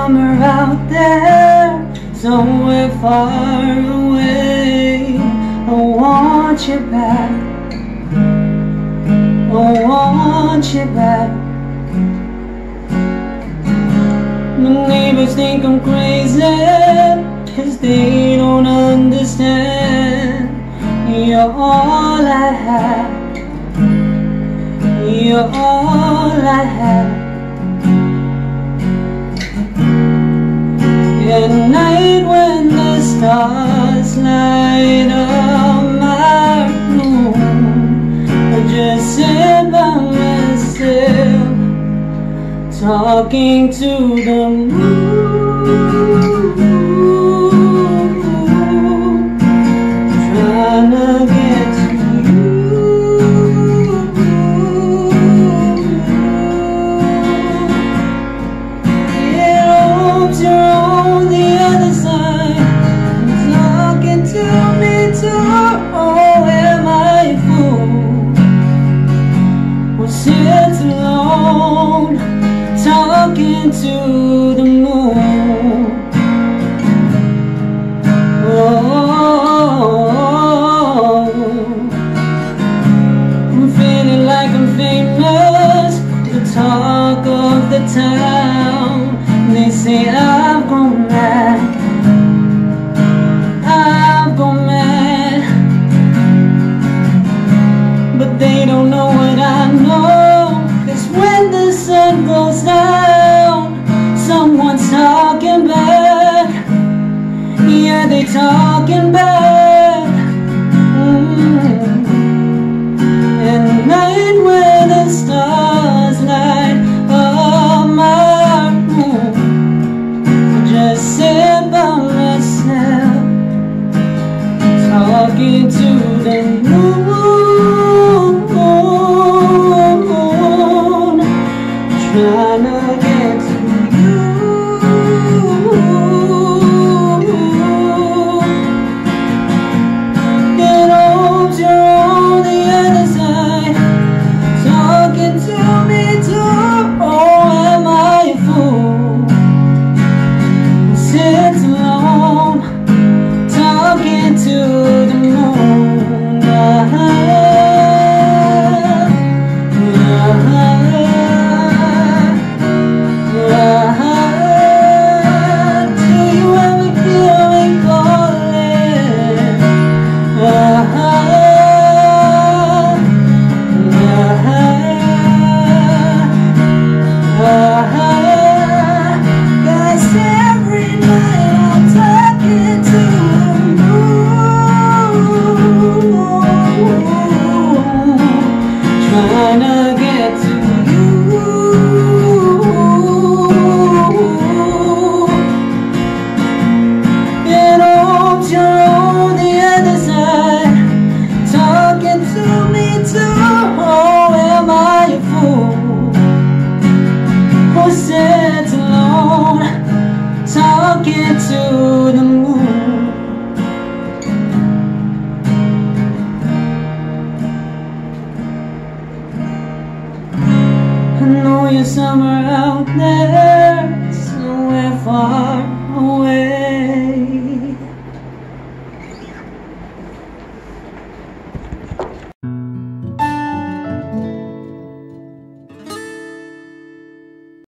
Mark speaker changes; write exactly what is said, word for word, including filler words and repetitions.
Speaker 1: summer out there, somewhere far away. I want you back, I want you back. My neighbors think I'm crazy, 'cause they don't understand. You're all I have, you're all I have. At night when the stars light up my room, I just sit by myself, talking to the moon, trying to get to you. It hopes you're on the other side, talking to me too. Oh, am I a fool? Well, sit alone, talking to the moon. Oh, I'm feeling like I'm famous, the talk of the town. They say I've gone mad, I've gone mad, but they don't know what I know. 'Cause when the sun goes down, someone's talking back. Yeah, they talking back. Mm-hmm. At night when the stars light up my room, I just sit by myself, talking to the moon, trying to get to you. It hopes you're on the other side, talking to me too. Oh, am I a fool? Sit alone, talking to the moon. Ah, ah, do you ever feel me calling? Ah, ah, 'cause every night I'm talking to the moon, trying to get to you. It hopes you're on the other side, talking to me too. Oh, am I a fool? Who sits alone, talking to